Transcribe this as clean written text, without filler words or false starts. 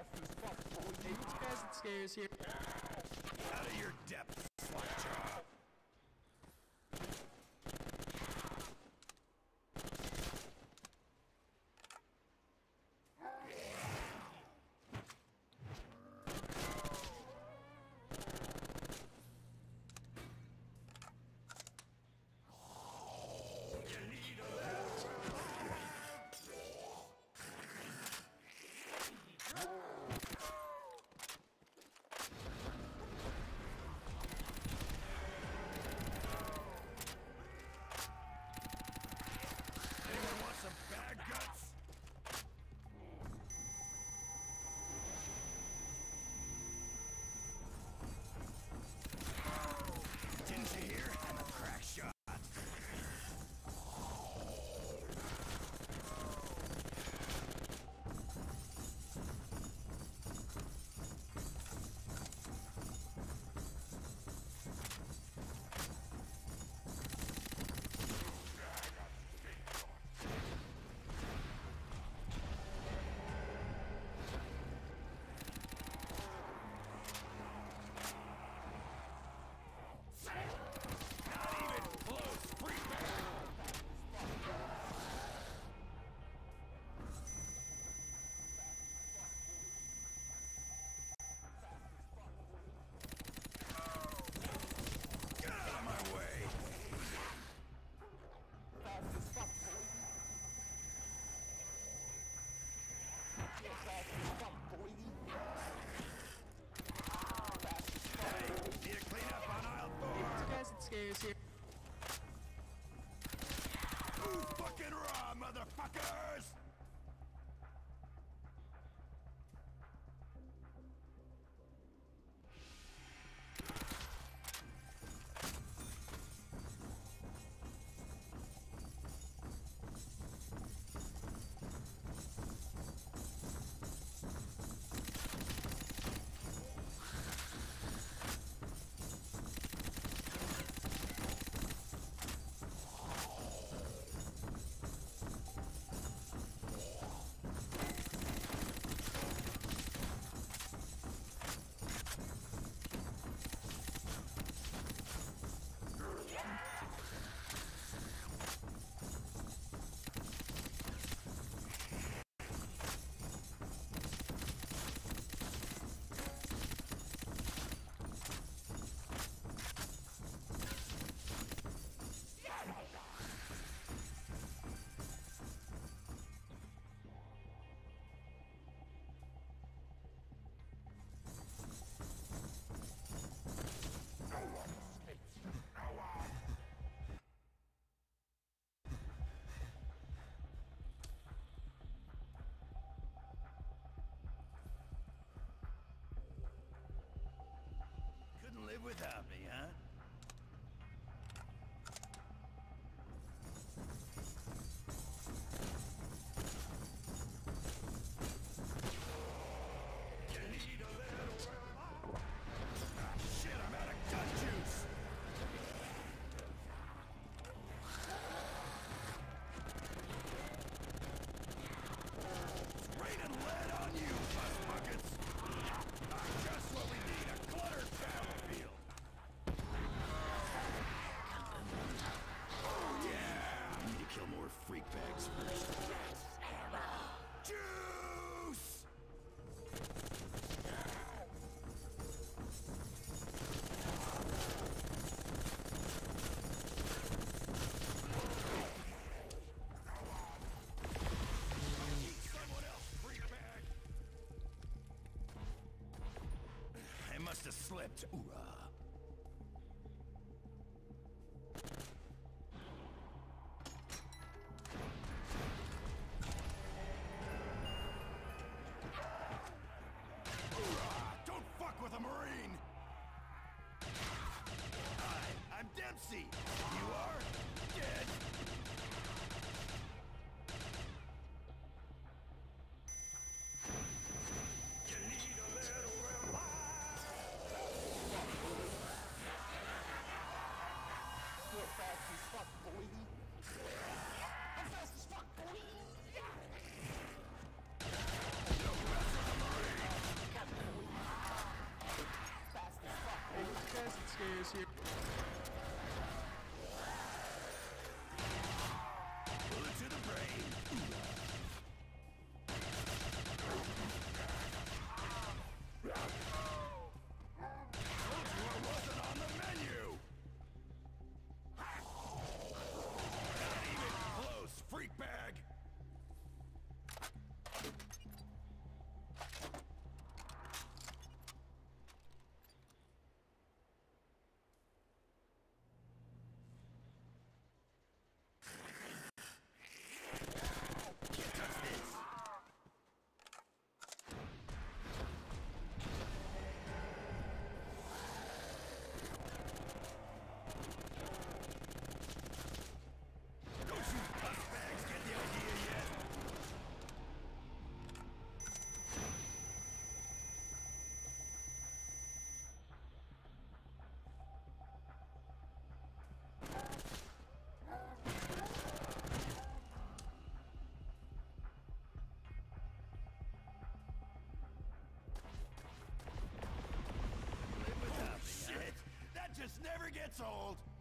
Hey, you guys that scares here. Out of your depth, Slackjaw. Some bad guts? Didn't you hear? I'm a crack shot. Hey, need to clean up on aisle 4. Hey, you guys that scares here. Who's fucking raw, motherfuckers? Couldn't live without me, huh? You need a little... Ah, shit, I'm out of gun juice! It's raining lead on you, bus buckets! Just what we need, a cluttered battlefield! gets old.